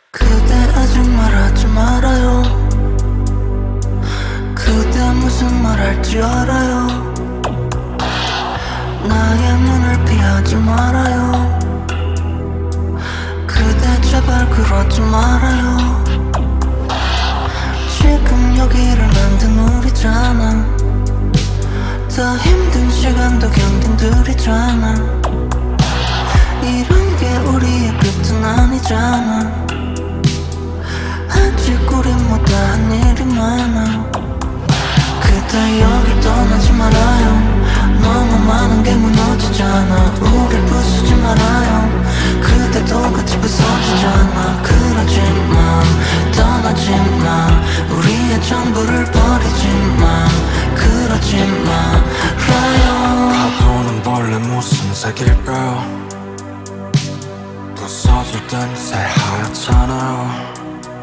그대 아직 말하지 말아요. 그대 무슨 말 할지 알아요. 나의 눈을 피하지 말아요. 그대 제발 그러지 말아요. 지금 여기를 만든 우리잖아. 더 힘든 시간도 견딘 둘이잖아. 이런 게 우리의 끝은 아니잖아. 아직 우린 못다한 일이 많아. 그대 여길 떠나지 말아요. 너무 많은 게 무너지잖아. 우릴 부수지 말아요. 그대도 같이 부서지잖아. 그러지 마, 떠나지 마. 우리의 전부를 버리지 마. 그러지 말아요. 파도는 원래 무슨 색일까요? 부서질 땐 새하얗잖아요.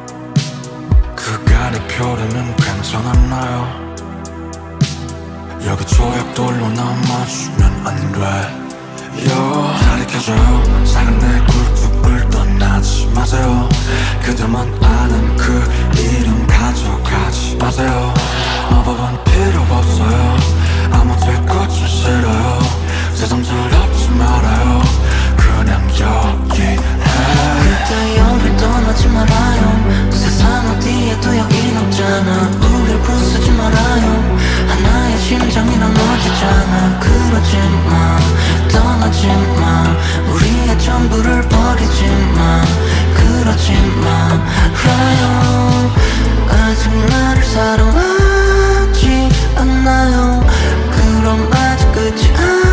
그간의 표류는 괜찮았나요? 여기 조약돌로 남아주면 안 돼요. 다리 켜져요. 작은 내 굴뚝을 떠나지 마세요. 그대만 아는 그 이름 가져가지 마세요. 마법은 필요 없어요. 아무 될 것 좀 싫어요. 세상 철없지 말아요. 그냥 여기해. 그대 여길 떠나지 말아요. 세상 어디에도 여긴 없잖아. 우릴 부수지 말아요. 하나의 심장이 나눠지잖아. 그러지 마, 떠나지 마. 우리의 전부를 버리지 마. 그러지 말아요. 아직 나를 사랑하지 않나요? 그럼 아직 끝이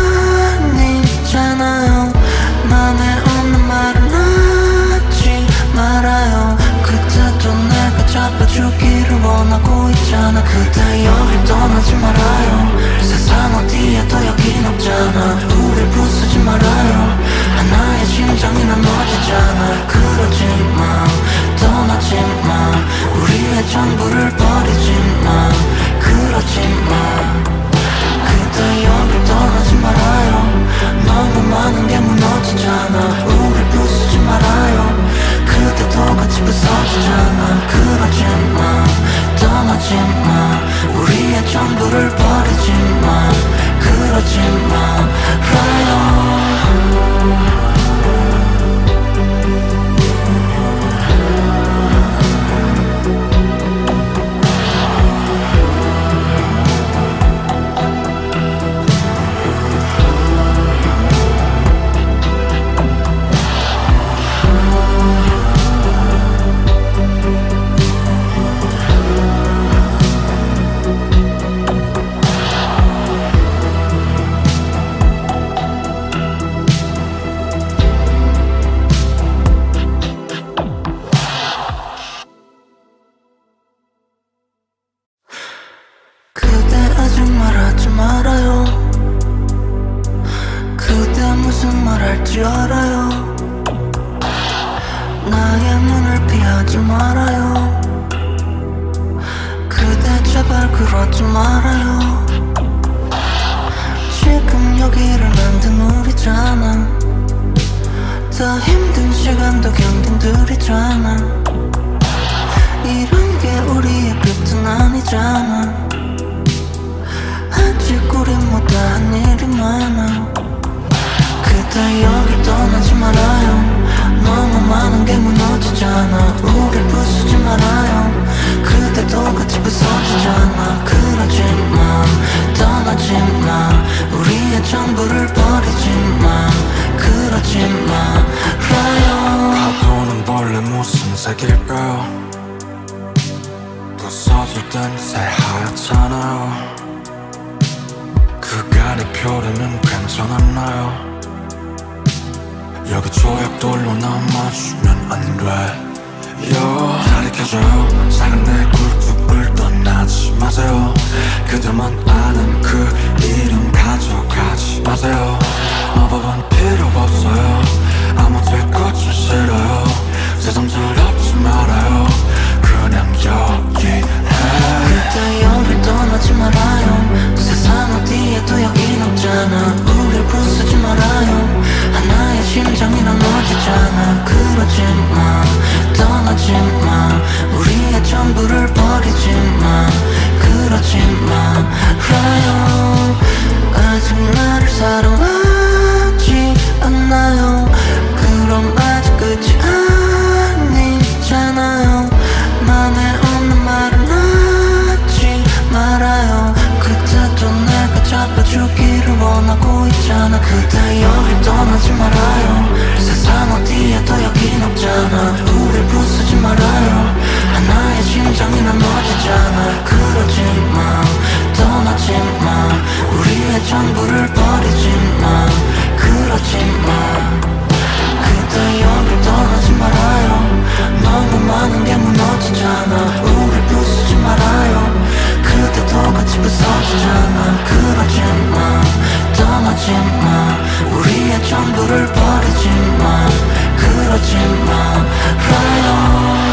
아니잖아요. 맘에 없는 말은 하지 말아요. 그때도 내가 잡아주기를 원하고 있잖아. 그대 여길 떠나지 말아요. 세상 어디에도 여긴 없잖아. 우릴 부수지 말아요. 하나의 심장이 나눠지잖아. 그러지 마, 떠나지 마. 우리의 전부를 버리지 마. 그러지 마. 그대 여길 떠나지 말아요. 너무 많은 게 무너지잖아. 우릴 부수지 말아요. 그대도 같이 부서지잖아. 그러지 마, 떠나지 마. 우리의 전부를 버리지 마. 그러지 말아요. 그대 아직 말하지 말아요. 그대 무슨 말 할지 알아요. 나의 눈을 피하지 말아요. 그대 제발 그러지 말아요. 지금 여기를 만든 우리잖아. 더 힘든 시간도 견딘 둘이잖아. 이런 게 우리의 끝은 아니잖아. 아직 우린 못다한 일이 많아. 그대 여길 떠나지 말아요. 너무 많은 게 무너지잖아. 우릴 부수지 말아요. 그대도 같이 부서지잖아. 그러지 마, 떠나지 마. 우리의 전부를 버리지 마. 그러지 말아요. 파도는 원래 무슨 색일까요? 부서질 땐 새하얗잖아요. 그간의 표류는 괜찮았나요? 여기 조약돌로 남아주면 안 돼요. 다리 켜져요. 작은 내 굴뚝을 떠나지 마세요. 그대만 아는 그 이름 가져가지 마세요. 마법은 필요 없어요. 아무 될 것 좀 싫어요. 세상 철없지 말아요. 그냥 여기해. 그대 여길 떠나지 말아요. 세상 어디에도 여긴 없잖아. 우릴 부수지 말아요. 하나의 심장이 나눠지잖아. 그러지 마, 떠나 너지잖아. 우릴 부수지 말아요. 하나의 심장이 나눠지잖아. 그러지마, 떠나지마. 우리의 전부를 버리지마. 그러지마. 그대 여길 떠나지 말아요. 너무 많은 게 무너지잖아. 우릴 부수지 말아요. 그대도 같이 부서지잖아. 그러지마, 떠나지마. 우리의 전부를 버리지마. 그러지마, 라요.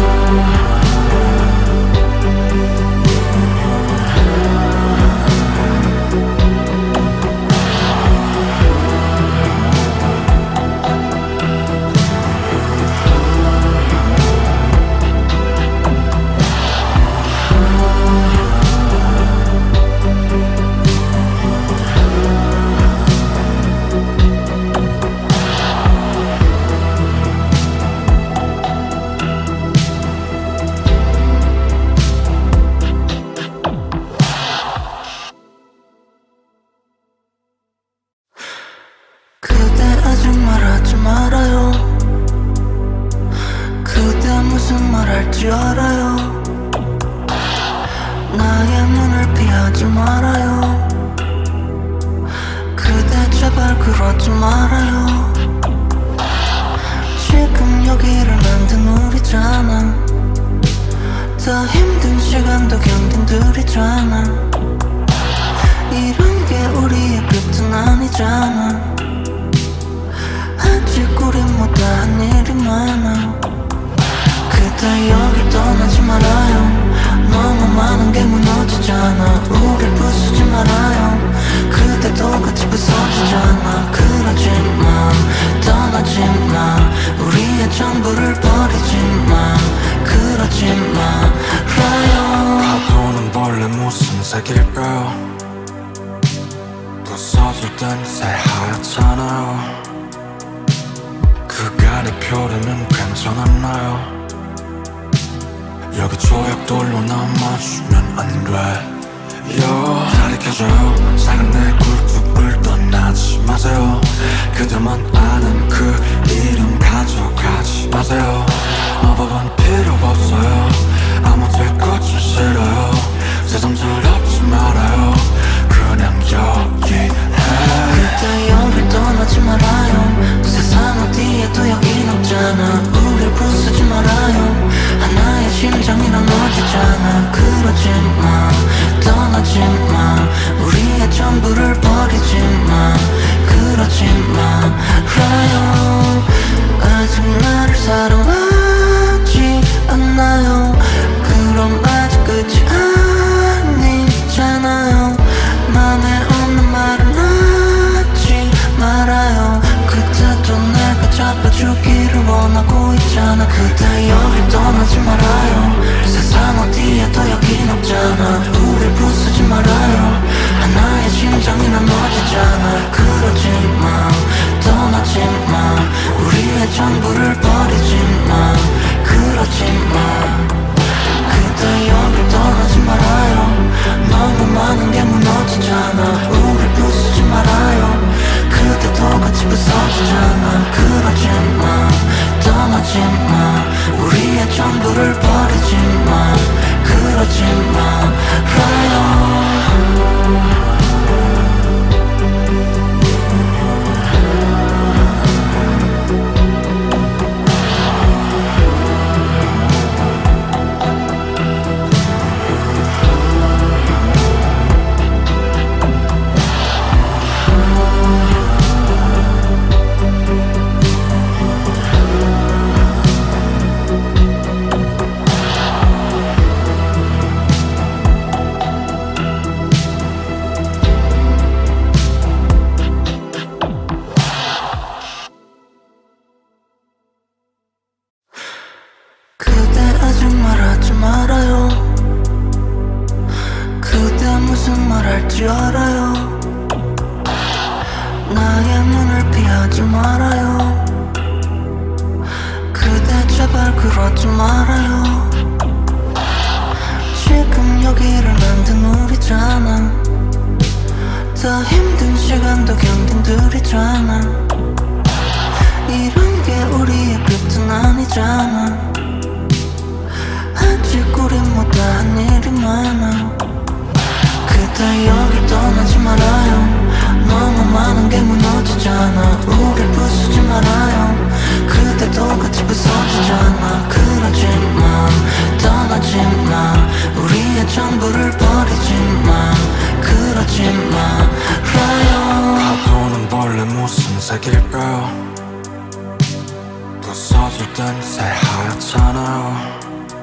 무슨 말 할지 알아요. 나의 눈을 피하지 말아요. 그대 제발 그러지 말아요. 지금 여기를 만든 우리잖아. 더 힘든 시간도 견딘 둘이잖아. 이런 게 우리의 끝은 아니잖아. 아직 우린 못다한 일이 많아. 그대 여길 떠나지 말아요. 너무 많은 게 무너지잖아. 우릴 부수지 말아요. 그대도 같이 부서지잖아. 그러지마, 떠나지마. 우리의 전부를 버리지마. 그러지마, 라요. 파도는 원래 무슨 색일까요? 부서질 땐 새하얗잖아요. 그간의 표류는 괜찮았나요? 여기 조약돌로 남아주면 안 돼. 가리켜줘요. 작은 내 굴뚝을 떠나지 마세요. 그들만 아는 그 이름 가져가지 마세요. 마법은 필요 없어요. 아무 될 것좀 싫어요. 세상 더럽지 말아요. 그냥 여기 그대 여길 떠나지 말아요. 그 세상 어디에도 여긴 없잖아. 우릴 부수지 말아요. 하나의 심장이 나눠지잖아. 그러지마, 떠나지마. 우리의 전부를 버리지마. 그러지마, 라요. 아직 나를 사랑하지 않나요? 그럼 아직 끝이 아니잖아요. 맘에 없는 말은 하지 말아요. 그때도 내가 잡아주기를 원하고 있잖아. 그대 여길 떠나지 말아요. 세상 어디에도 여긴 없잖아. 우릴 부수지 말아요. 하나의 심장이 나눠지잖아. 그러지마, 떠나지마. 우리의 전부를 버리지마. 그러지마. 그대 여길 떠나지 말아요. 너무 많은 게 무너지잖아. 우릴 부수지 말아요. 그대도 같이 부서지잖아. 그러지마, 떠나지마. 우리의 전부를 버리지마. 그러지마, 라요. 무슨 말 할지 알아요. 나의 눈을 피하지 말아요. 그대 제발 그러지 말아요. 지금 여기를 만든 우리잖아. 더 힘든 시간도 견딘 둘이잖아. 이런 게 우리의 끝은 아니야. 놀이잖아. 아직 우리 못한 일이 많아. 그대 여길 떠나지 말아요. 너무 많은 게 무너지잖아. 우릴 부수지 말아요. 그대도 같이 부서지잖아. 그러지마, 떠나지마. 우리의 전부를 버리지마. 그러지마, 라요. 파도는 원래 무슨 색일까요? 부서질 땐 새하얗잖아요.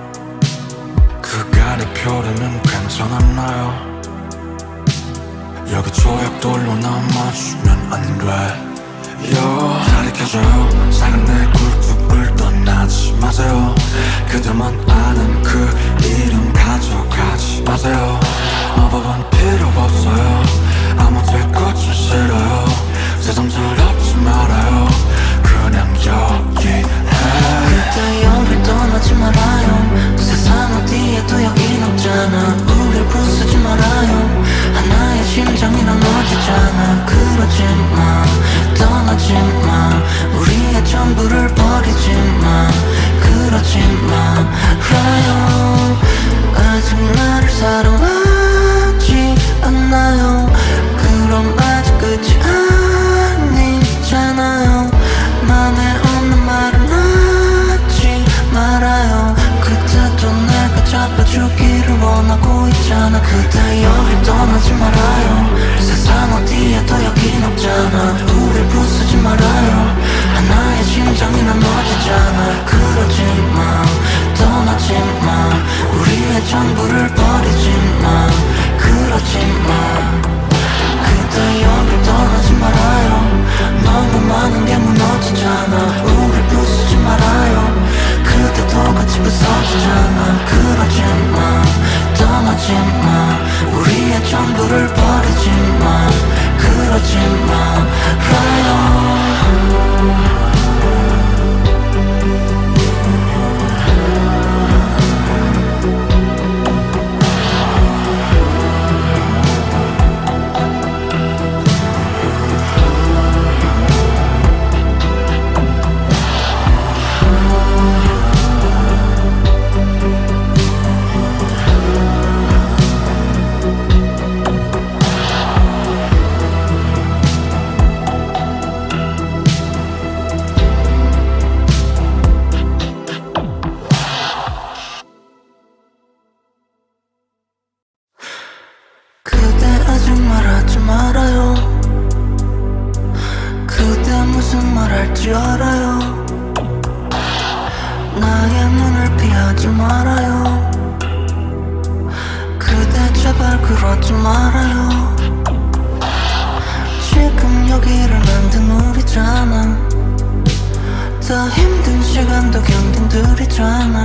그간의 표류는 괜찮았나요? 여기 조약돌로 남아주면 안 돼요. 가리켜줘요. 작은 내 굴뚝을 떠나지 마세요. 그들만 아는 그 이름 가져가지 마세요. 마법은 필요 없어요. 아무 될 것을 싫어요. 새삼스럽지 말아요. 그냥 여기에 그대 여길 떠나지 말아요. 그 세상 어디에도 여긴 없잖아. 우릴 부수지 말아요. 하나의 심장이란 어디잖아. 그러지마, 떠나지마. 우리의 전부를 버리지마. 그러지마, 라요. 아직 나를 사랑하지 않나요? 그럼 아직 끝이 아니잖아요. 맘에 없는 말은 하지 말아요. 그때도 내가 잡아주기를 원하고 있잖아. 그대 여길 떠나지 말아요. 세상 어디에도 여긴 없잖아. 우릴 부수지 말아요. 하나의 심장이 난 너지잖아. 그러지마, 떠나지마. 우리의 전부를 버리지마. 그러지마. 그대 여길 떠나지 말아요. 너무 많은 게 무너지잖아. 우릴 부수지 말아요. 그대도 같이 부서지잖아. 그러지마, 떠나지마. 우리의 전부를 버리지마. 그러지마, 라요. 그대 아직 말하지 말아요. 그대 무슨 말 할지 알아요. 나의 눈을 피하지 말아요. 그대 제발 그러지 말아요. 지금 여기를 만든 우리잖아. 더 힘든 시간도 견딘 둘이잖아.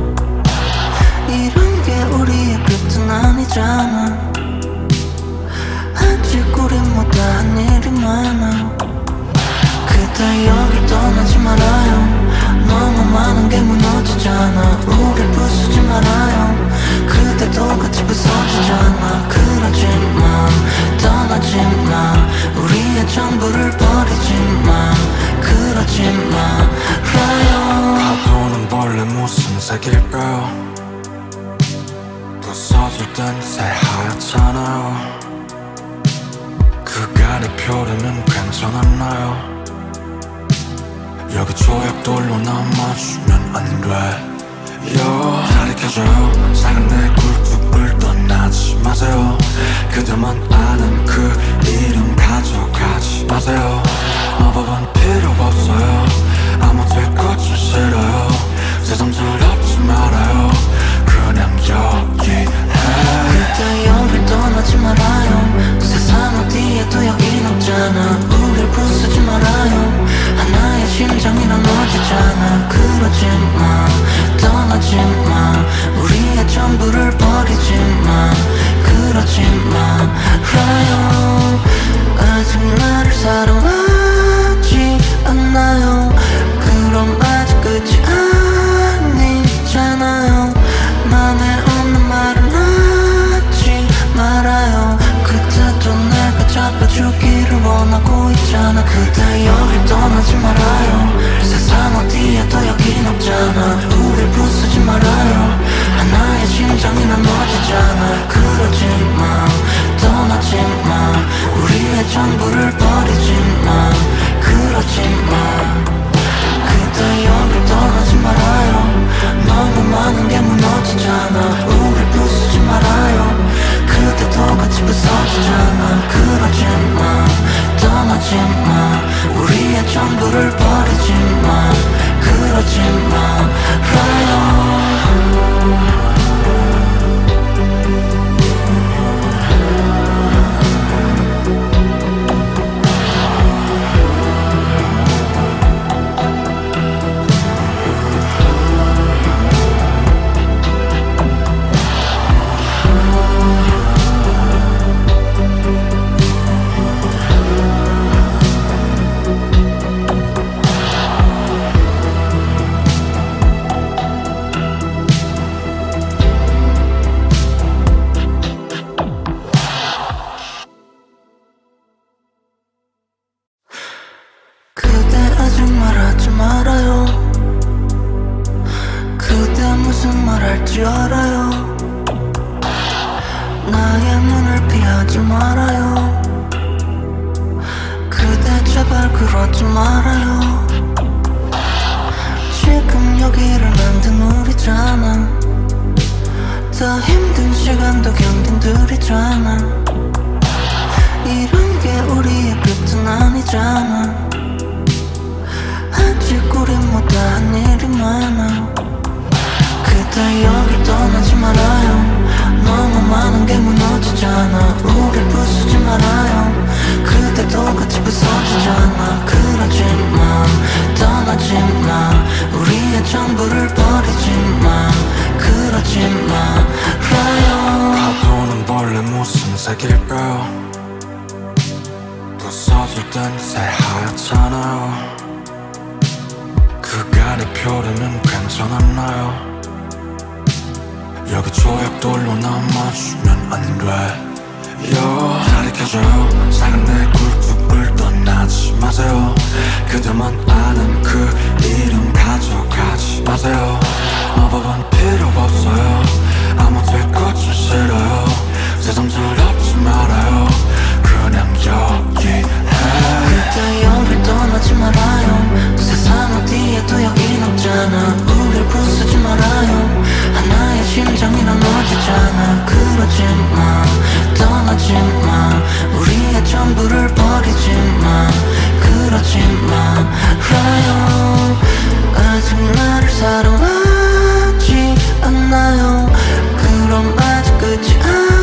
이런 게 우리의 끝은 아니잖아. 아직 우리 못한 일이 많아. 그대 여길 떠나지 말아요. 너무 많은 게 무너지잖아. 우릴 부수지 말아요. 그대도 같이 부서지잖아. 그러지마, 떠나지마. 우리의 전부를 버리지마. 그러지마, 라요. 파도는 원래 무슨 색일까요? 부서질 땐 새하얗잖아요. 그간의 표류는 괜찮았나요? 여기 조약돌로 남아주면 안 돼요. 가리켜줘요. 작은 내 굴뚝을 떠나지 마세요. 그들만 아는 그 이름 가져가지 마세요. 마법은 필요 없어요. 아무 될 것을 싫어요. 새삼스럽지 말아요. 그냥 여기에 그대 여길 떠나지 말아요. 그 세상 어디에도 여긴 없잖아. 우릴 부수지 말아요. 하나의 심장이란 어디잖아. 그러지마, 떠나지마. 우리의 전부를 버리지마. 그러지마, 라요. 아직 나를 사랑하지 않나요? 그럼 아직 끝이 전부를 버리지 마 그러지 마 그대 여길 떠나지 말아요 너무 많은 게 무너지잖아 우릴 부수지 말아요 그대도 같이 부서지잖아 그러지 마 떠나지 마 우리의 전부를 버리지 마 그러지 말아요 알아요 나의 눈을 피하지 말아요 그대 제발 그러지 말아요 지금 여기를 만든 우리잖아 더 힘든 시간도 견딘 둘이잖아 이런 게 우리의 끝은 아니잖아 아직 우린 못다한 일이 많아 그대 여길 떠나지 말아요 너무 많은 게 무너지잖아 우릴 부수지 말아요 그대도 같이 부서지잖아 그러지 마 떠나지 마 우리의 전부를 버리지 마 그러지 말아요 파도는 원래 무슨 색일까요 부서질 땐 새하얗잖아요 그간의 표류는 괜찮았나요 여기 조약돌로 남아주면 안 돼요 다리 켜져요 작은 내 굴뚝을 떠나지 마세요 그대만 아는 그 이름 가져가지 마세요 마법은 필요 없어요 아무 될 것 좀 싫어요 새삼스럽지 말아요 그냥 여기에 그대 여길 떠나지 말아요 세상 어디에도 여긴 없잖아 우릴 부수지 말아요 하나의 심장이 나눠지잖아 그러지 마 떠나지 마 우리의 전부를 버리지 마 그러지 말아요 아직 나를 사랑하지 않나요 그럼 아직 끝이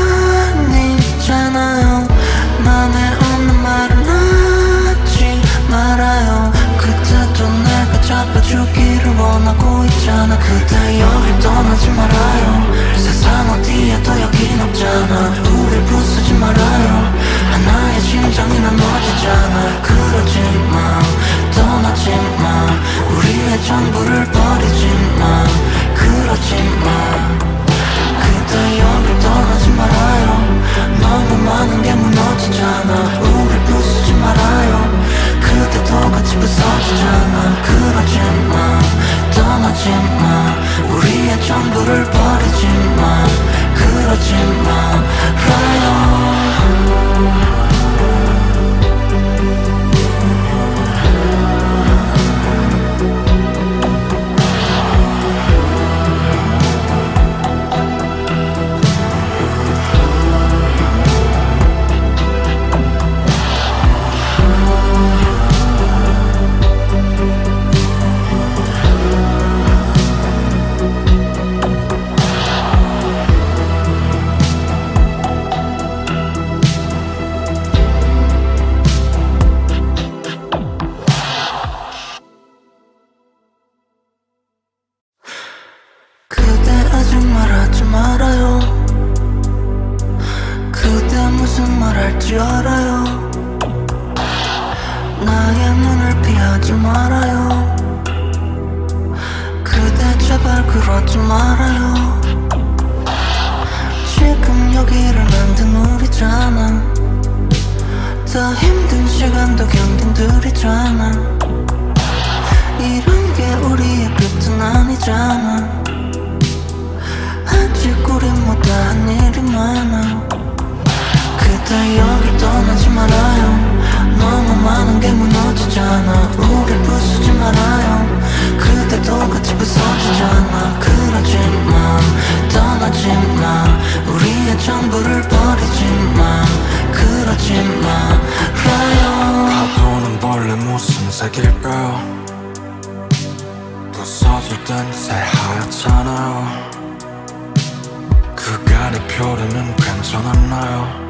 아니잖아요 맘에 없는 말은 하지 말아요 그때도 내가 잡아주기를 원하고 있잖아 그대 여길 떠나지 말아요 세상 어디에도 여긴 없잖아 우릴 부수지 말아요 하나의 심장이 나눠지잖아 그러지 마 떠나지 마 우리의 전부를 버리지 마 그러지 마 그대 여길 떠나지 말아요 너무 많은 게 무너지잖아 우릴 부수지 말아요 그대도 같이 부서지잖아 그러지 마 떠나지 마 우리의 전부를 버리지 마 그러지 말아요 그대 여길 떠나지 말아요. 너무 많은 게 무너지잖아. 우릴 부수지 말아요. 그때도 같이 부서지잖아. 그러지마 떠나지마. 우리의 전부를 버리지마. 그러지마 라요. 파도는 원래 무슨 색일까요? 부서질 땐 새하얗잖아요. 그간의 표류는 괜찮았나요?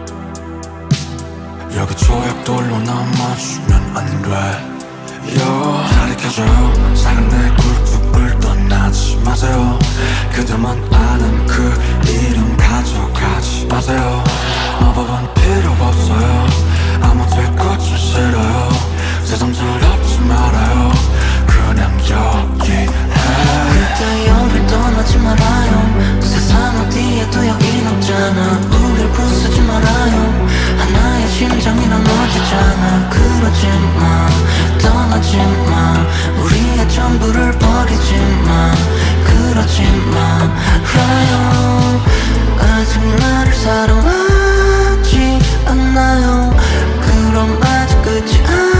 여기 조약돌로 남아주면 안 돼요. 달이 켜져요. 작은 내 굴뚝을 떠나지 마세요. 그들만 아는 그 이름 가져가지 마세요. 마법은 필요 없어요. 아무 될 것좀 싫어요. 세상 더럽지 말아요. 그냥 여기 그대 여길 떠나지 말아요. 세상 어디에도 여긴 없잖아. 우릴 부수지 말아요. 하나의 심장이란 어디잖아. 그러지마 떠나지마. 우리의 전부를 버리지마. 그러지마 라요. 아직 나를 사랑하지 않나요? 그럼 아직 끝이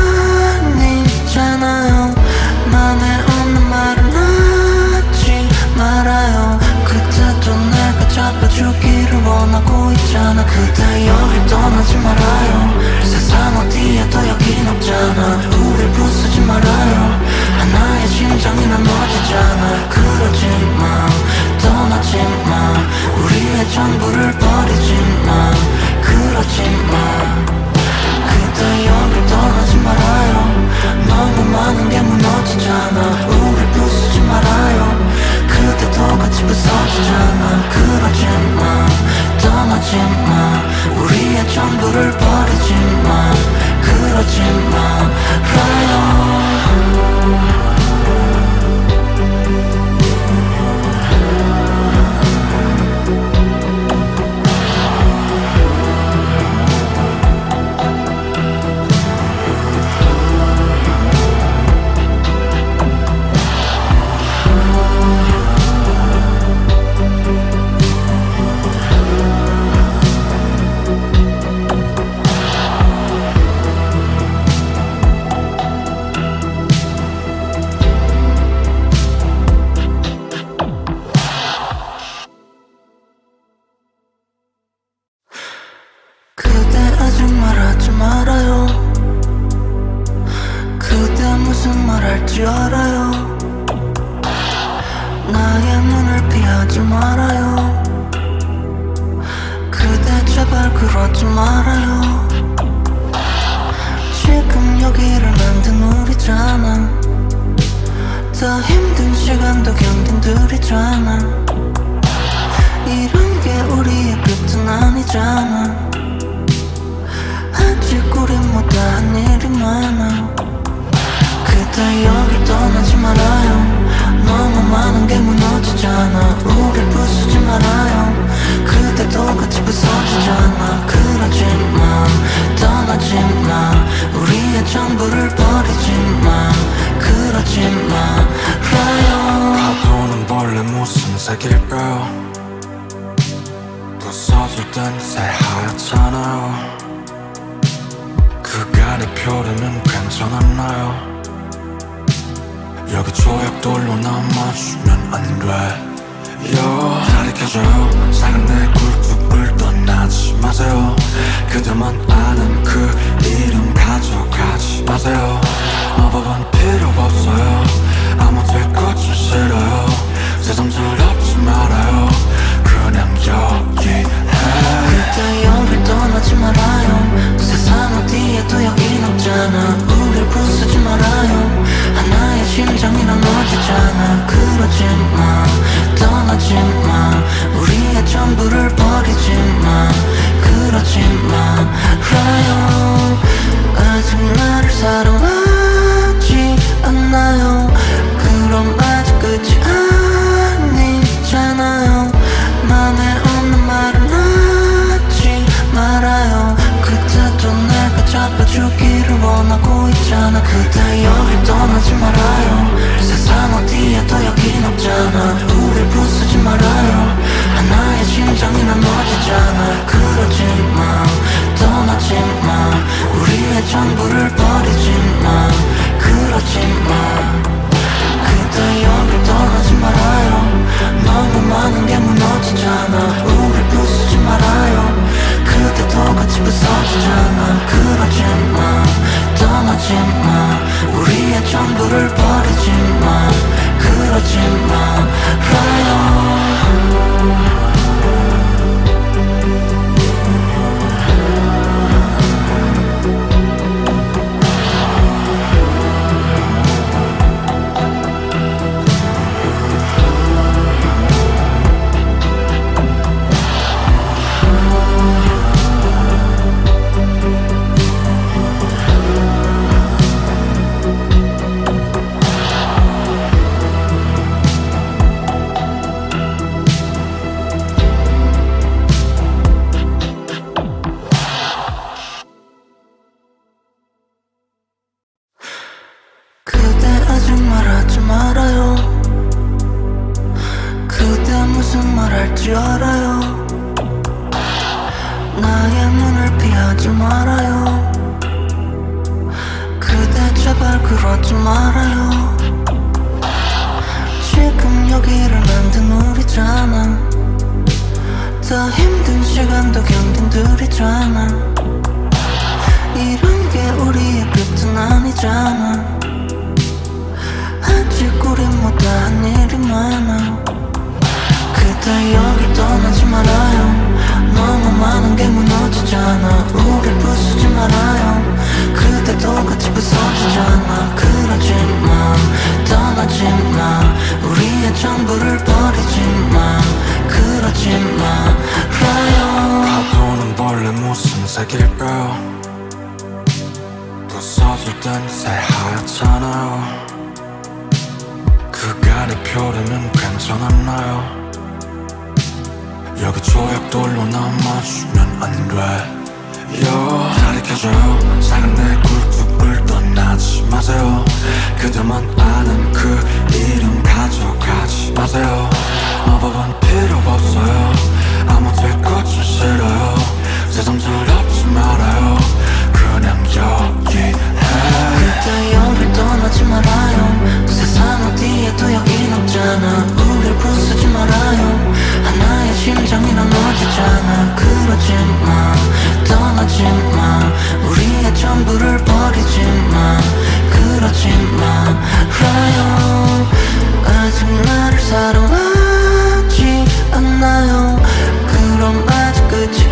아니잖아요. 맘에 없는 말은 하지 말아요. 그때도 내가 잡아주기를 원하고 있잖아. 그대 여길 떠나지 말아요. 세상 어디에도 여긴 없잖아. 우릴 부수지 말아요. 하나의 심장이란 어디잖아. 그러지마 떠나지마. 우리의 전부를 버리지마. 그러지마. 그대 여길 떠나지 말아요. 너무 많은 게 무너지잖아. 우릴 부수지 말아요. 그때도 같이 부서지잖아. 그러지마 떠나지마. 우리의 전부를 버리지마. 그러지마 라요. 그대 아직 말하지 말아요. 그대 무슨 말 할지 알아요. 나의 눈을 피하지 말아요. 그대 제발 그러지 말아요. 지금 여기를 만든 우리잖아. 더 힘든 시간도 견딘 둘이잖아. 이런 게 우리의 끝은 아니잖아. 아직 우린 못다한 일이 많아. 그대 여길 떠나지 말아요. 너무 많은 게 무너지잖아. 우릴 부수지 말아요. 그때도 같이 부서지잖아. 그러지마 떠나지마. 우리의 전부를 버리지마. 그러지마 라요. 파도는 원래 무슨 색일까요? 부서질 땐 새하얗잖아요. 그간의 표류는 괜찮았나요? 여기 조약돌로 남아주면 안 돼요. 달이 켜져요. 작은 내 굴뚝을 떠나지 마세요. 그들만 아는 그 이름 가져가지 마세요. 마법은 필요 없어요. 아무 될 것좀 싫어요. 세상 더럽지 말아요. 그냥 여기 그대 여길 떠나지 말아요. 세상 어디에도 여긴 없잖아. 우릴 부수지 말아요. 하나의 심장이란 어디잖아. 그러지마 떠나지마. 우리의 전부를 버리지마. 그러지마 라요. 아직 나를 사랑하지 않나요? 그럼 아직 끝이 아니잖아요. 맘에 없는 말은 하지 말아요. 그때도 내가 잡아주기를 원하고 있잖아. 그대 여길 떠나지 말아요. 세상 어디에도 여긴 없잖아. 우릴 부수지 말아요. 하나의 심장이란 어디잖아. 그러지마 전부를 버리지 마 그러지 마 그대 여길 떠나지 말아요 너무 많은 게 무너지잖아 우릴 부수지 말아요 그대도 같이 부서지잖아 그러지 마 떠나지 마 우리의 전부를 버리지 마 그러지 말아요 말할지 알아요 나의 눈을 피하지 말아요 그대 제발 그러지 말아요 지금 여기를 만든 우리잖아 더 힘든 시간도 견딘 둘이잖아 이런 게 우리의 끝은 아니잖아 아직 우린 못다한 일이 많아 그대 여길 떠나지 말아요 너무 많은 게 무너지잖아 우릴 부수지 말아요 그대도 같이 부서지잖아 그러지 마 떠나지 마 우리의 전부를 버리지 마 그러지 말아요 파도는 원래 무슨 색일까요 부서질 땐 새하얗잖아요 그간의 표류는 괜찮았나요 여기 조약돌로 남아주면 안 돼요 달이 켜져요 작은 내 굴뚝을 떠나지 마세요 그대만 아는 그 이름 가져가지 마세요 마법은 필요 없어요 아무 될 것 좀 싫어요 새삼 서럽지 말아요 그냥 여기에 그대 여길 떠나지 말아요 세상 어디에도 여긴 없잖아 우릴 부수지 말아요 하나의 심장이 나눠지잖아 그러지 마 떠나지 마 우리의 전부를 버리지 마 그러지 말아요 아직 나를 사랑하지 않나요 그럼 아직 끝이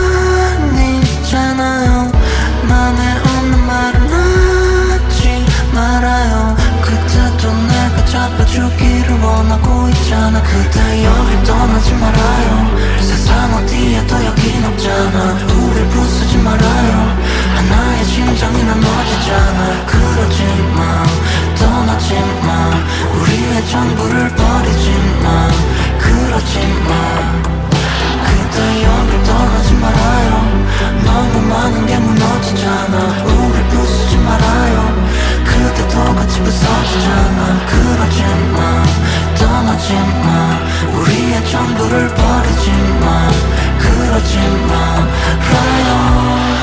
아니잖아요 맘에 없는 말은 하지 말아요 그때도 내가 잡아주기를 원하고 있잖아 그대 여길 떠나지 말아요 세상 어디에도 여긴 없잖아 우릴 부수지 말아요 하나의 심장이 나눠지잖아 그러지 마 떠나지 마 우리의 전부를 버리지 마 그러지 마 그대 여길 떠나지 말아요 너무 많은 게 무너지잖아 우릴 부수지 말아요 그대도 같이 부서지잖아 그러지 마 떠나지 마 우리의 전부를 버리지 마 그러지 말아요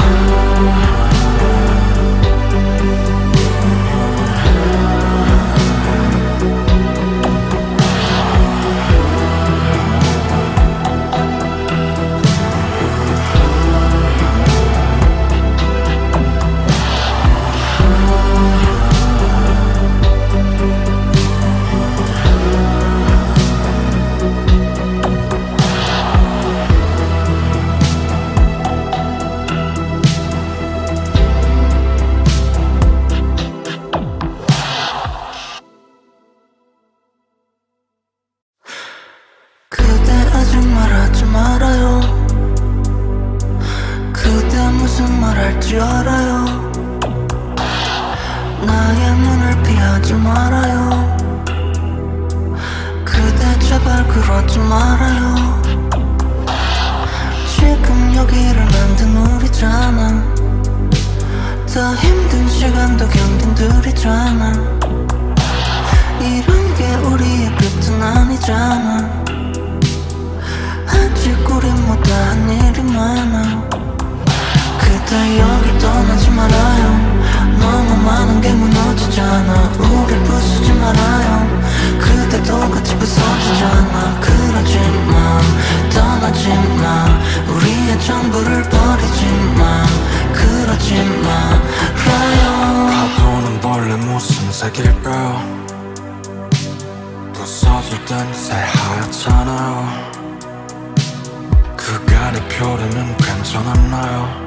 말할지 알아요 나의 눈을 피하지 말아요 그대 제발 그러지 말아요 지금 여기를 만든 우리잖아 더 힘든 시간도 견딘 둘이잖아 이런 게 우리의 끝은 아니잖아 아직 우린 못다한 일이 많아 그대 그대 여길 떠나지 말아요. 너무 많은 게 무너지잖아. 우릴 부수지 말아요. 그대도 같이 부서지잖아. 그러지마 떠나지마. 우리의 전부를 버리지마. 그러지마 라요. 파도는 원래 무슨 색일까요? 부서질 땐 새하얗잖아요. 그간의 표류는 괜찮았나요?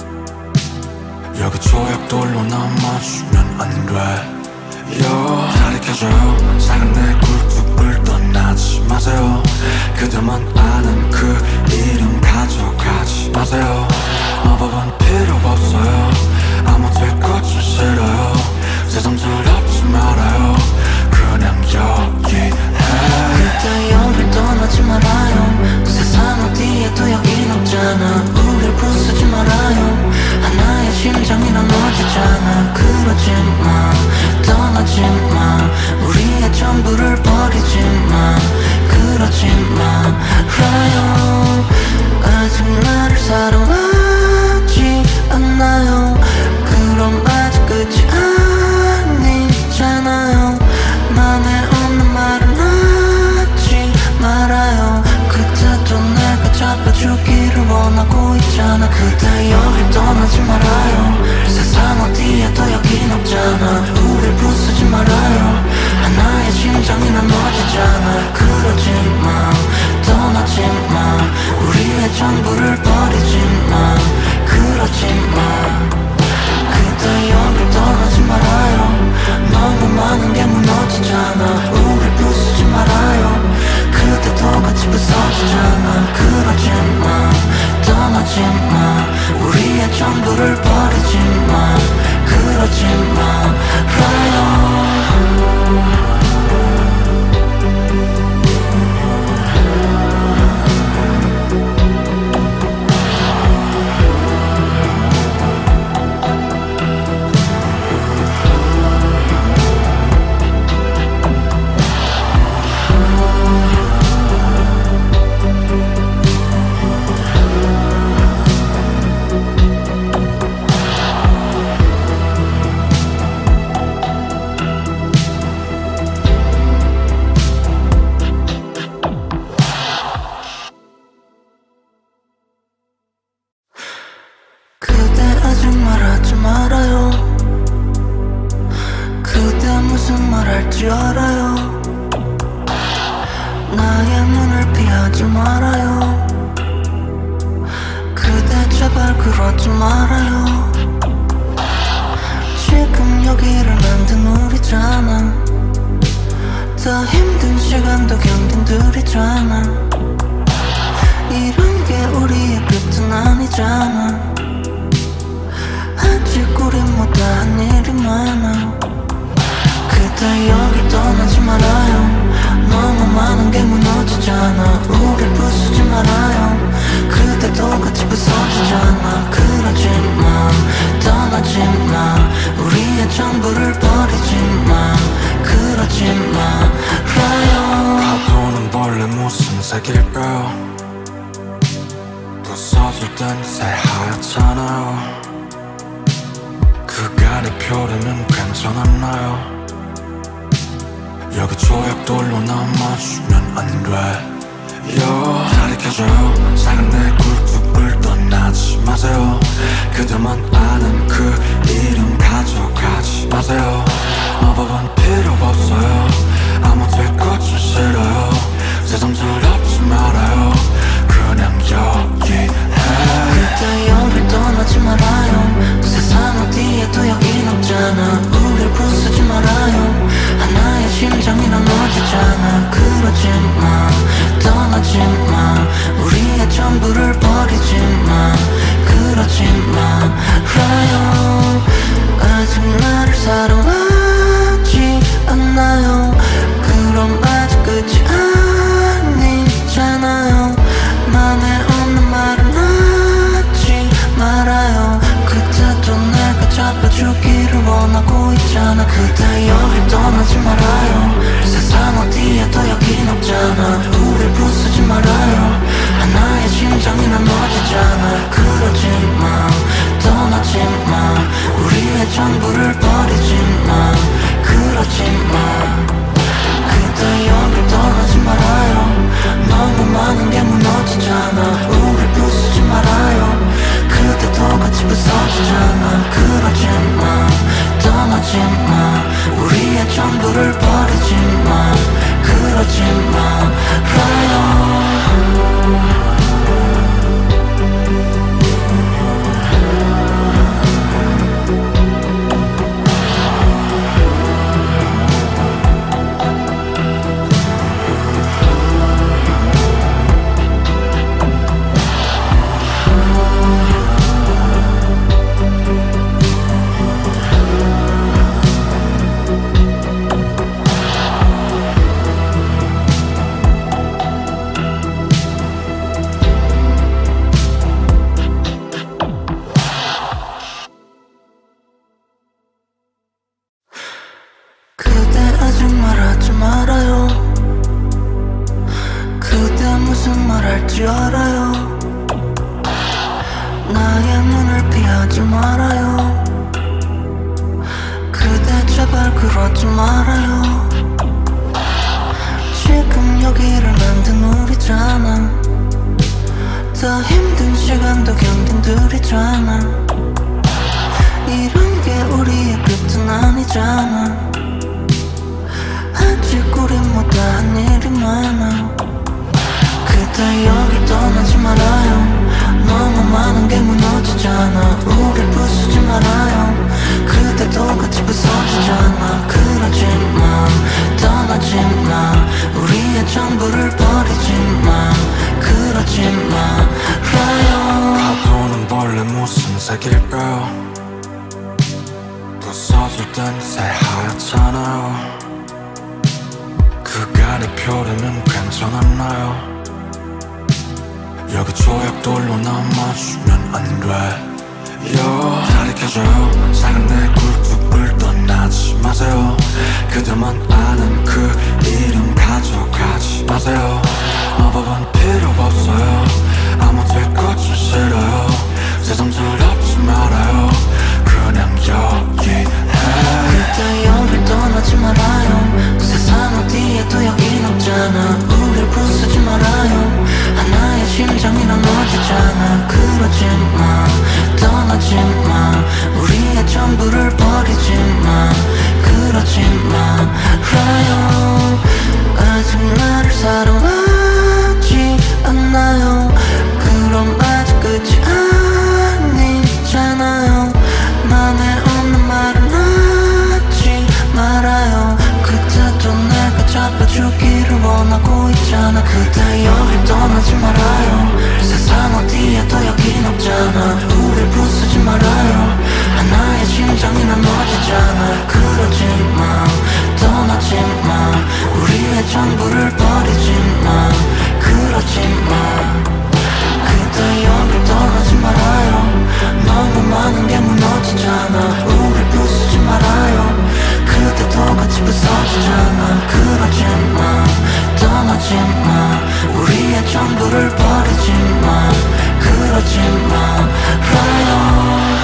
여기 조약돌로 남아주면 안 돼요. 가리켜줘요. 작은 내 굴뚝을 떠나지 마세요. 그대만 아는 그 이름 가져가지 마세요. 마법은 필요 없어요. 아무 될 것 좀 싫어요. 세상 더럽지 말아요. 그냥 여기에 그대 여길 떠나지 말아요. 세상 어디에도 여긴 없잖아. 우릴 부수지 말아요. 하나의 심장이 나눠지잖아. 그러지마 떠나지마. 우리의 전부를 버리지마. 그러지마 라요. 아직 나를 사랑하지 않나요? 그럼 아직 끝이 아니잖아요. 맘에 없는 말은 하지 말아요. 그때도 내가 잡아주기를 원하고 있잖아. 그대 여길 떠나지 말아요. 세상 어디에도 여긴 없잖아. 우릴 부수지 말아요. 하나의 심장이 나눠지잖아. 그러지마 떠나지마. 우리의 전부를 버리지마. 그러지마. 그대 여길 떠나지 말아요. 너무 많은 게 무너지잖아. 우릴 부수지 말아요. 그대도 같이 부서지잖아. 그러지마 떠나지마. 우리의 전부를 버리지마. 그러지마 라요. 할지 알아요. 나의 눈을 피하지 말아요. 그대 제발 그러지 말아요. 지금 여기를 만든 우리잖아. 더 힘든 시간도 견딘 둘이잖아. 이런 게 우리의 끝은 아니잖아. 아직 우린 못다한 일이 많아. 그대 여길 떠나지 말아요. 너무 많은 게 무너지잖아. 우릴 부수지 말아요. 그대도 같이 부서지잖아. 그러지마 떠나지마. 우리의 전부를 버리지마. 그러지마 라요. 파도는 원래 무슨 색일까요? 부서질 땐 새하얗잖아요. 그간의 표류는 괜찮았나요? 여기 조약돌로 남아주면 안 돼요. 가리켜줘요. 작은 내 굴뚝을 떠나지 마세요. 그대만 아는 그 이름 가져가지 마세요. 마법은 필요 없어요. 아무 될 것 좀 싫어요. 세상 더럽지 말아요. 그냥 여기에 그대 여길 떠나지 말아요. 세상 어디에도 여긴 없잖아. 우릴 부수지 말아요. 하나의 심장이 나눠지잖아. 그러지마 떠나지마. 우리의 전부를 버리지마. 그러지마 라요. 아직 나를 사랑하지 않나요? 그럼 아직 끝이 아니잖아요. 맘에 없는 말은 하지 말아요. 그때도 내가 잡아주기를 원하고 있잖아. 그대 여길 떠나지 말아요. 세상 어디에도 여긴 없잖아. 우릴 부수지 말아요. 하나의 심장이 나눠지잖아. 그러지마 우리의 전부를 버리지 마. 그러지 마. 그대 여길 떠나지 말아요. 너무 많은 게 무너지잖아. 우릴 부수지 말아요. 그대도 같이 부서지잖아. 그러지 마. 떠나지 마. 우리의 전부를 버리지 마. 그러지 말아요. 무슨 말 할지 알아요. 나의 눈을 피하지 말아요. 그대 제발 그러지 말아요. 지금 여기를 만든 우리잖아. 더 힘든 시간도 견딘 둘이잖아. 이런 게 우리의 끝은 아니잖아. 아직 우린 못다한 일이 많아. 그대 여길 떠나지 말아요. 너무 많은 게 무너지잖아. 우릴 부수지 말아요. 그대도 같이 부서지잖아. 그러지 마. 떠나지 마. 우리의 전부를 버리지 마. 그러지 말아요. 파도는 원래 무슨 색일까요? 부서질 땐 새하얗잖아요. 그간의 표류는 괜찮았나요? 여기 조약돌로 남아주면 안 돼요. 가리켜줘요. 작은 내 굴뚝을 떠나지 마세요. 그들만 아는 그 이름 가져가지 마세요. 마법은 필요 없어요. 아무 될 것을 싫어요. 새삼스럽지 말아요. 그냥 여기에 그대 여길 떠나지 말아요. 그 세상 어디에도 여긴 없잖아. 우릴 부수지 말아요. 하나의 심장이란 어디잖아. 그러지 마. 떠나지 마. 우리의 전부를 버리지 마. 그러지 말아요. 아직 나를 사랑하지 않나요? 그럼 아직 끝이 아니잖아요. 맘에 없는 말은 하지 말아요. 그때도 내가 잡아주기를 원하고 있잖아. 그대 여길 떠나지 말아요. 세상 어디에도 여긴 없잖아. 우릴 부수지 말아요. 하나의 심장이 난 너지잖아. 그러지 마. 떠나지 마. 우리의 전부를 버리지 마. 그러지 마. 그대 여길 떠나지 말아요. 너무 많은 게 무너지잖아. 우릴 부수지 말아요. 그대도 같이 부서지잖아. 그러지 마. 떠나지 마. 우리의 전부를 버리지 마. 그러지 말아요.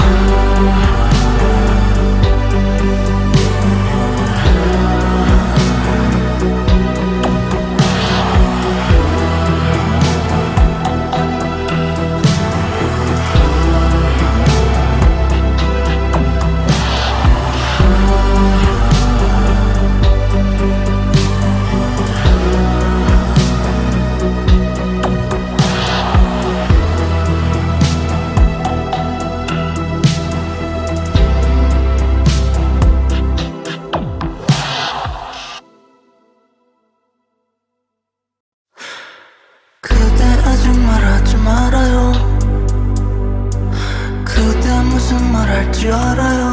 무슨 말 할지 알아요.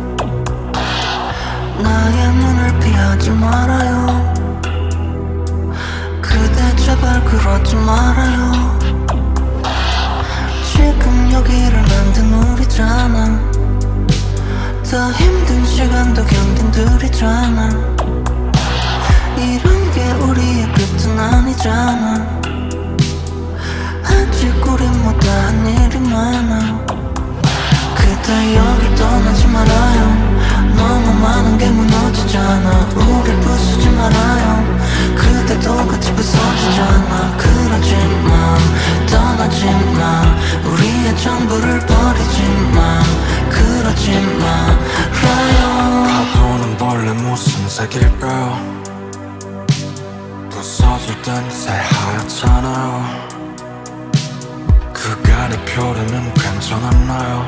나의 눈을 피하지 말아요. 그대 제발 그러지 말아요. 지금 여기를 만든 우리잖아. 더 힘든 시간도 견딘 둘이잖아. 이런 게 우리의 끝은 아니잖아. 아직 우린 못다한 일이 많아. 그대 여길 떠나지 말아요. 땐 새하얗잖아요. 그간의 표류는 괜찮았나요?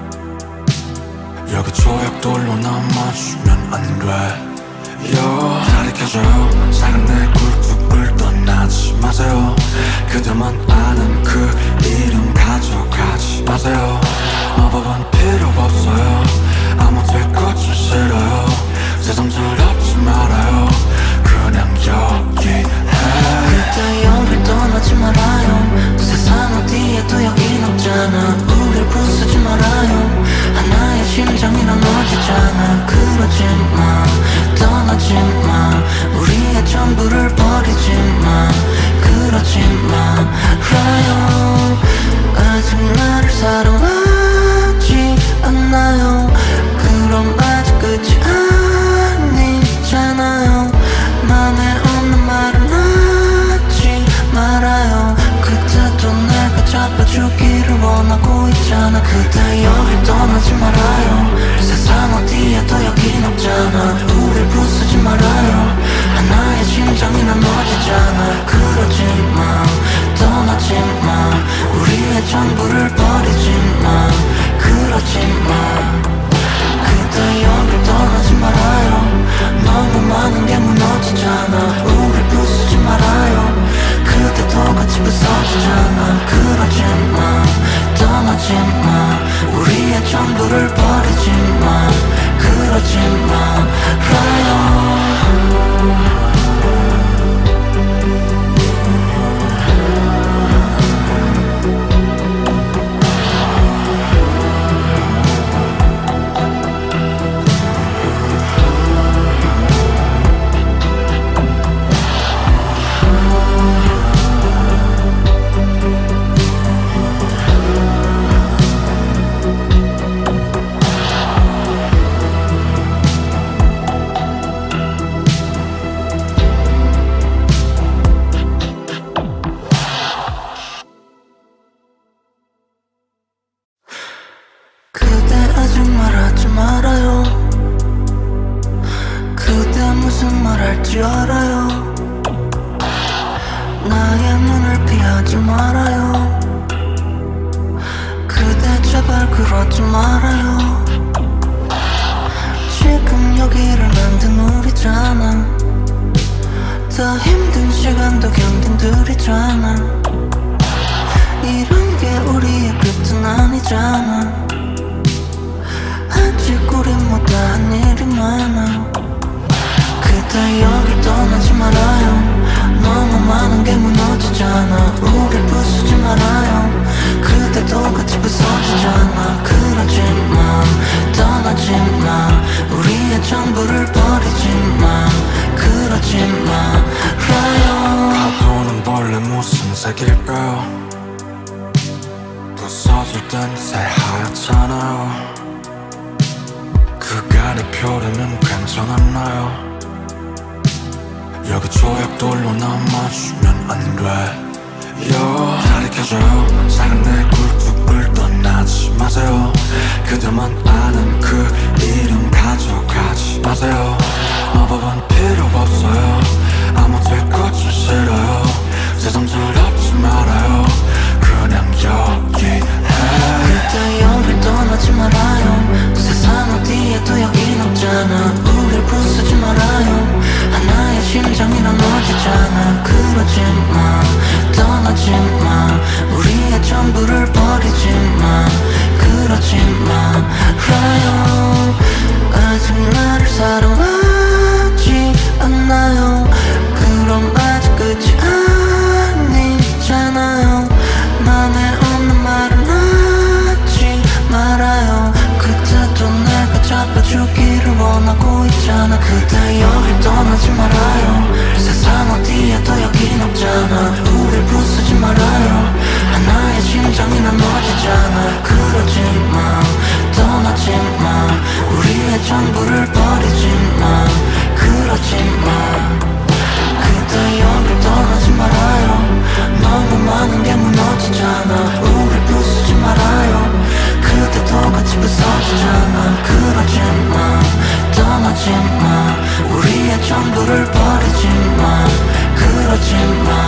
여기 조약돌로 남아주면 안 돼요. 다리 켜져요. 작은 내 굴뚝을 떠나지 마세요. 그대만 아는 그 이름 가져가지 마세요. 마법은 필요 없어요. 아무 될 것 좀 싫어요. 새삼스럽지 말아요. 그냥 여기해. 그대 여길 떠나지 말아요. 세상 어디에도 여긴 없잖아. 우릴 부수지 말아요. 하나의 심장이란 어디잖아. 그러지 마, 떠나지 마. 우리의 전부를 버리지 마. 그러지 말아요. 아직 나를 사랑하지 않나요? 그럼 아직 끝이 아니잖아요. 맘에 없는 말은 하지 말아요. 그때도 내가 잡아주기를 원하고 있잖아. 그대 여길 떠나지 말아요. 세상 어디에도 여긴 없잖아. 우릴 부수지 말아요. 하나의 심장이 난 너지잖아. 그러지 마, 떠나지 마. 우리의 전부를 버리지 마. 그러지 마. 그대 여길 떠나지 말아요. 너무 많은 게 무너지잖아. 우릴 부수지 말아요. 그때도 같이 부서지잖아. 그러지 마, 떠나지 마. 우리의 전부를 버리지 마. 그러지 말아요. 부서질 땐 새하얗잖아요. 그간의 표류는 괜찮았나요? 여기 조약돌로 남아주면 안 돼요. 다리 켜져요. 작은 내 굴뚝을 떠나지 마세요. 그대만 아는 그 이름 가져가지 마세요. 마법은 필요 없어요. 아무 될 것 좀 싫어요. 새삼스럽지 말아요. 그냥 여기해. 그대 여길 떠나지 말아요. 세상 어디에도 여긴 없잖아. 우릴 부수지 말아요. 하나의 심장이란 어디잖아. 그러지 마, 떠나지 마. 우리의 전부를 버리지 마. 그러지 말아요. 아직 나를 사랑하지 않나요? 그럼 아직 끝이 아니잖아요. 맘에 없는 말은 하지 말아요. 그때도 내가 잡아주기를 원하고 있잖아. 그대 여길 떠나지 말아요. 세상 어디에도 여긴 없잖아. 우릴 부수지 말아요. 하나의 심장이 난 너지잖아. 그러지 마, 떠나지 마. 우리의 전부를 버리지 마. 그러지 마. 그대 여길 떠나지 말아요. 너무 많은 게 무너지잖아. 우릴 부수지 말아요. 그때도 같이 부서지잖아. 그러지 마, 떠나지 마. 우리의 전부를 버리지 마. 그러지 마.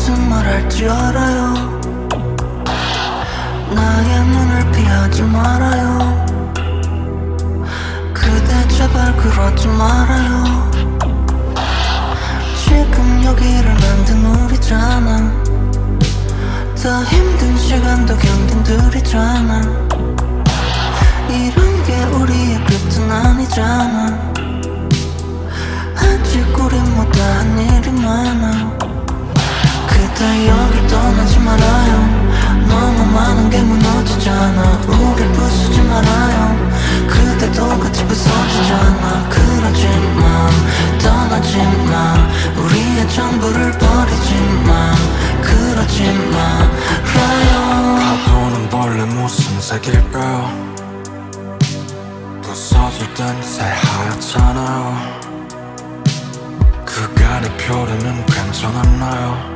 무슨 말 할지 알아요. 나의 눈을 피하지 말아요. 그대 제발 그러지 말아요. 지금 여기를 만든 우리잖아. 더 힘든 시간도 견딘 둘이잖아. 이런 게 우리의 끝은 아니잖아. 아직 우린 못다한 일이 많아. 그대 여길 떠나지 말아요. 너무 많은 게 무너지잖아. 우릴 부수지 말아요. 그대도 같이 부서지잖아. 그러지마, 떠나지마. 우리의 전부를 버리지마. 그러지마, 라요. 파도는 원래 무슨 색일까요? 부서질 땐 새하얗잖아요. 그간의 표류는 괜찮았나요?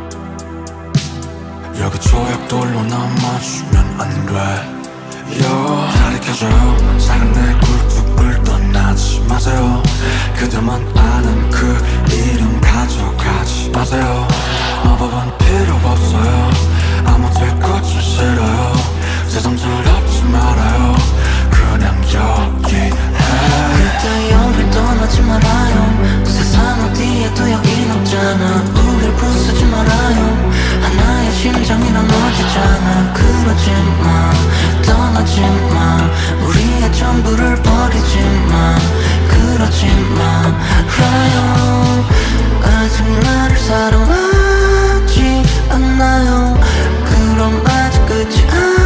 여기 조약돌로 남아주면 안 돼요. 달이 켜져요. 작은 내 굴뚝을 떠나지 마세요. 그대만 아는 그 이름 가져가지 마세요. 마법은 필요 없어요. 아무 될 것은 싫어요. 세상 더럽지 말아요. 그냥 여기 그대 여길 떠나지 말아요. 세상 어디에도 여긴 없잖아. 우릴 부수지 말아요. 하나의 심장이란 어디잖아. 그러지마, 떠나지마. 우리의 전부를 버리지마. 그러지마, 라요. 아직 나를 사랑하지 않나요? 그럼 아직 끝이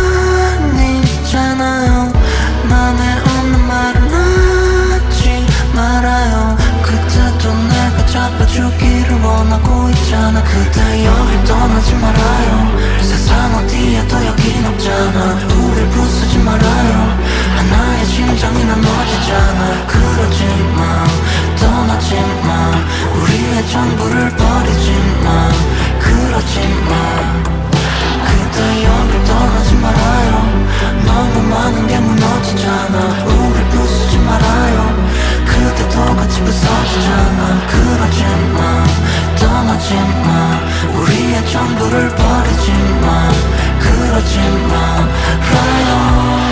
아니잖아요. 맘에 없는 말은 하지 말아요. 그때도 내가 잡아주기를 원하고 있잖아. 그대 여길 떠나지 말아요. 세상 어디에도 여긴 없잖아. 우릴 부수지 말아요. 하나의 심장이란 어디잖아. 그러지마, 떠나지마. 우리의 전부를 버리지마. 그러지마. 그대 여길 떠나지 말아요. 너무 많은 게 무너지잖아. 우릴 부수지 말아요. 그대도 같이 부서지잖아. 그러지마, 떠나지마. 우리의 전부를 버리지마. 그러지마, 라요.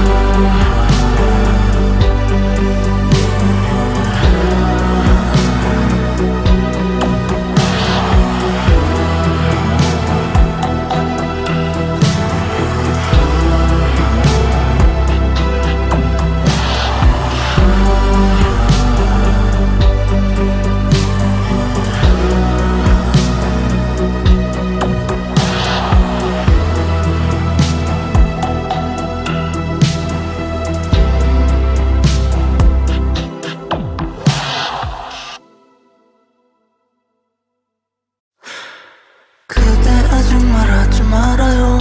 그대 아직 말하지 말아요.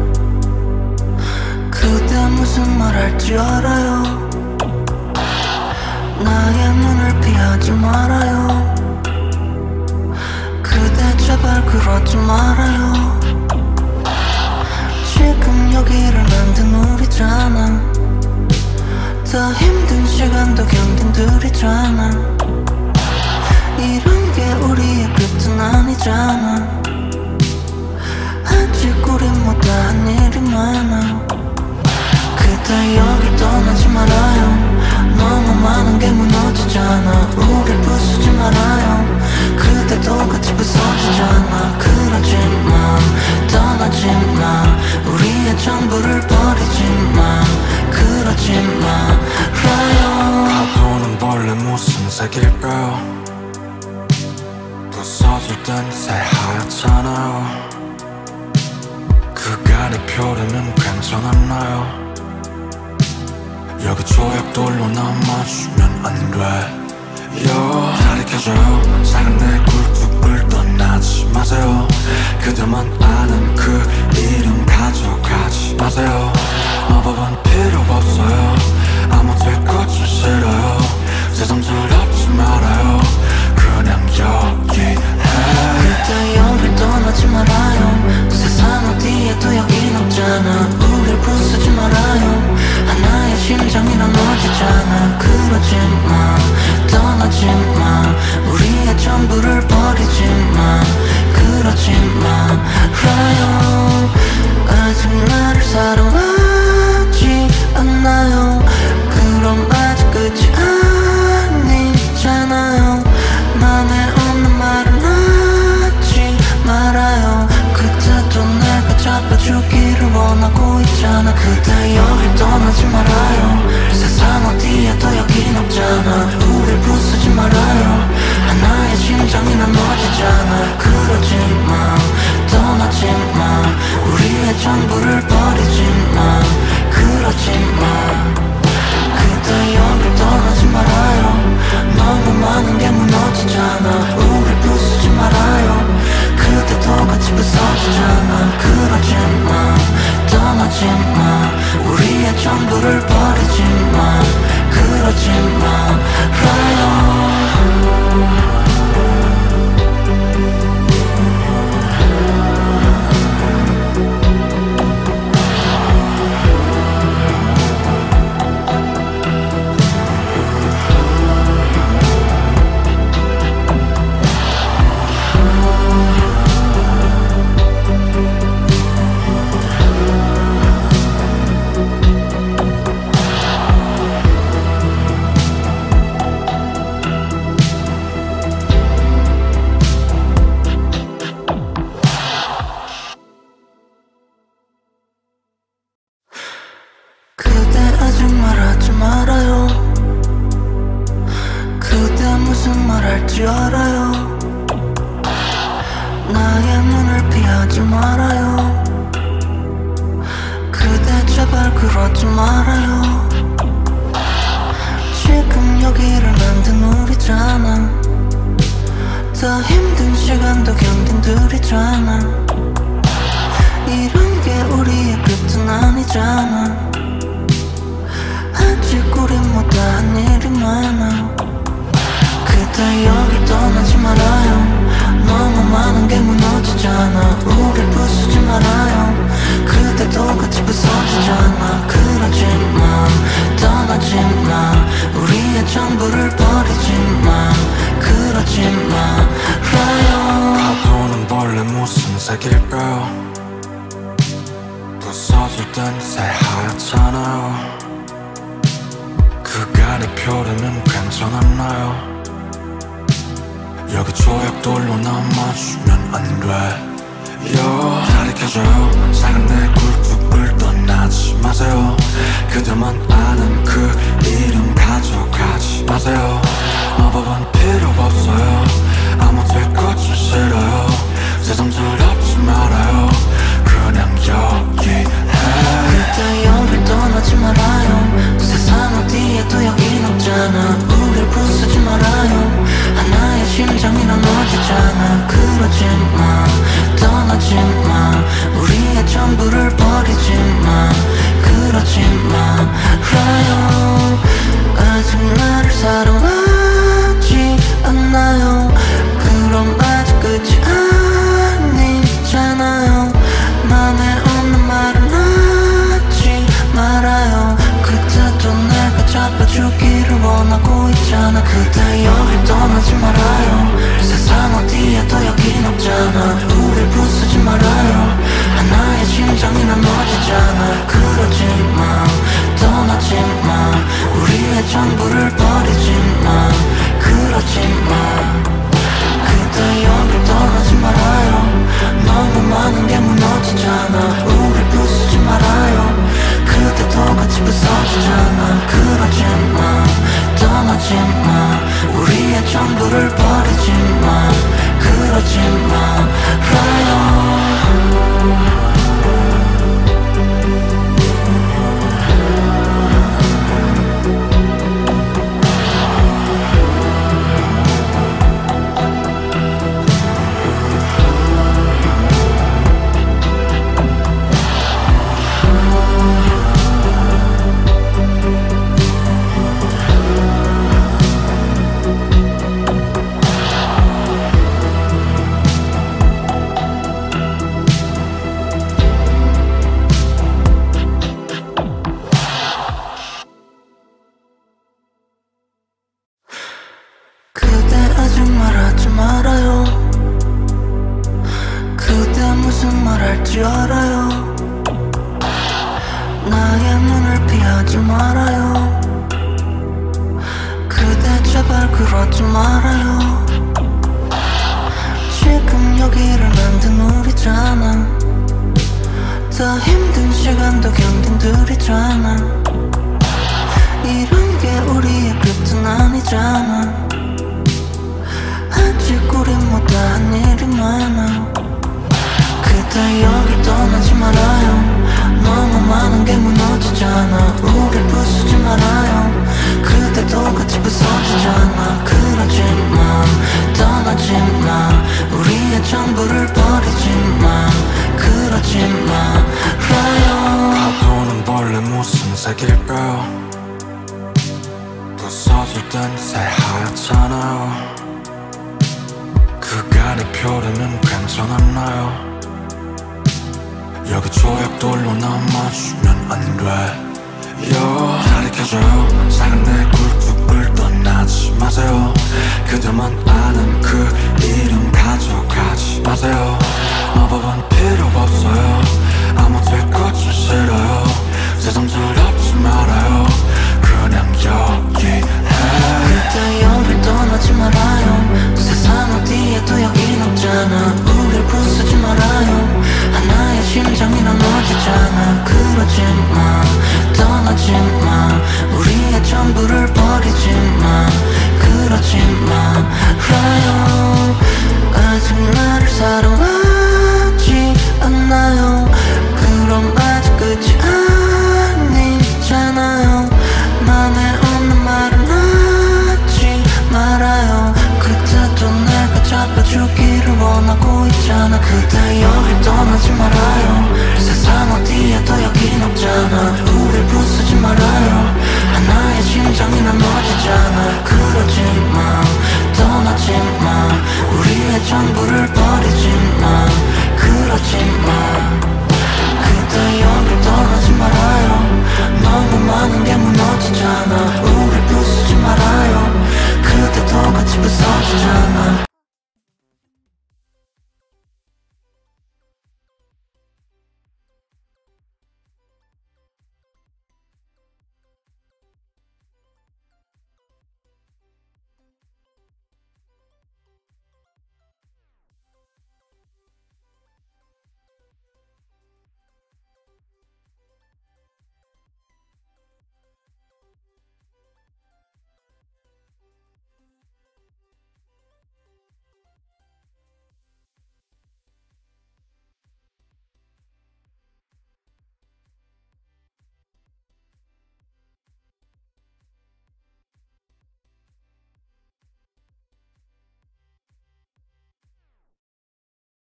그대 무슨 말 할지 알아요. 나의 눈을 피하지 말아요. 그대 제발 그러지 말아요. 지금 여기를 만든 우리잖아. 더 힘든 시간도 견딘 둘이잖아. 이런 게 우리의 끝은 아니잖아. 아직 우린 못다한 일이 많아. 그대 여길 떠나지 말아요. 너무 많은 게 무너지잖아. 우릴 부수지 말아요. 그대도 같이 부서지잖아. 그러지마, 떠나지마. 우리의 전부를 버리지마. 그러지마, 라요. 파도는 원래 무슨 색일까요? 부서질 땐 새하얗잖아요. 그간의 표류는 괜찮았나요? 여기 조약돌로 남아주면 안 돼요. 달이 켜져요. 작은 내 굴뚝을 떠나지 마세요. 그대만 아는 그 이름 가져가지 마세요. 마법은 필요 없어요. 아무 될 것은 싫어요. 세상 더럽지 말아요. 그냥 여기 그대 여길 떠나지 말아요. 세상 어디에도 여긴 없잖아. 우릴 부수지 말아요. 하나의 심장이란 어디잖아. 그러지마, 떠나지마. 우리의 전부를 버리지마. 전부를 버리지 마 그러지 말아요 그대 아직 말하지 말아요 그대 무슨 말 할지 알아요 나의 눈을 피하지 말아요 그대 제발 그러지 말아요 지금 여기를 만든 우리잖아 더 힘든 시간도 견딘 둘이잖아 이런 게 우리의 끝은 아니잖아 아직 우린 못다한 일이 많아 그대 여길 떠나지 말아요 너무 많은 게 무너지잖아 우릴 부수지 말아요 그대도 같이 부서지잖아 그러지 마 떠나지 마 우리의 전부를 버리지 마 그러지 말아요 파도는 원래 무슨 색일까요 부서질 땐 새하얗잖아요 그간의 표류는 괜찮았나요 여기 조약돌로 남아주면 안 돼요 달이 켜져요 작은 내 굴뚝을 떠나지 마세요 그대만 아는 그 이름 가져가지 마세요 마법은 필요 없어요 아무 될 것 좀 싫어요 새삼스럽지 말아요 그냥 여기에 그대 여길 떠나지 말아요 세상 어디에도 여긴 없잖아 우릴 부수지 말아요 하나의 심장이 나눠지잖아 그러지 마 떠나지 마 우리의 전부를 버리지 마 그러지 말아요 아직 나를 사랑하지 않나요 그럼 아직 끝이 아니잖아요 맘에 없는 말은 하지 말아요 그때도 내가 잡아주기를 원하고 있잖아 그대 여길 떠나지 말아요 세상 어디에도 여긴 없잖아 우릴 부수지 말아요 하나의 심장이 나눠지잖아 그러지 마 떠나지 마 우리의 전부를 버리지 마 그러지 마 그대 여길 떠나지 말아요 너무 많은 게 무너지잖아 우릴 부수지 말아요 그대도 같이 부서지잖아 그러지 마 떠나지 마 우리의 전부를 버리지 마 그러지 말아요 그대 아직 말하지 말아요 그대 무슨 말 할지 알아요 나의 눈을 피하지 말아요 그대 제발 그러지 말아요 지금 여기를 만든 우리잖아 더 힘든 시간도 견딘 둘이잖아 이런 게 우리의 끝은 아니잖아 아직 우린 못다한 일이 많아 그대 여길 떠나지 말아요 너무 많은 게 무너지잖아 우릴 부수지 말아요 그대도 같이 부서지잖아 그러지 마 떠나지 마 우리의 전부를 버리지 마 그러지 말아요 파도는 원래 무슨 색일 괜찮았나요? 여기 조약돌로 남아주면 안 돼요. 가리켜줘요 작은 내 굴뚝을 떠나지 마세요. 그대만 아는 그 이름 가져가지 마세요. 마법은 필요 없어요. 아무 될 것 좀 싫어요. 새삼스럽지 말아요. 그냥 여기에 그대 여길 떠나지 말아요. 세상 어디에도 여긴 없잖아. 우릴 부수지 말아요. 하나의 심장이란 어디잖아. 그러지 마 떠나지 마. 우리의 전부를 버리지 마. 그러지 말아요. 아직 나를 사랑하지 않나요? 그럼 아직 끝이 아니잖아요. 맘에 없는 말은 하지 말아요. 그때도 내가 잡아주기를 원하고 있잖아. 그대 여길 떠나지 말아요. 세상 어디에도 여긴 없잖아. 우릴 부수지 말아요. 하나의 심장이란 너지잖아. 그러지 마 떠나지 마. 우리의 전부를 버리지 마.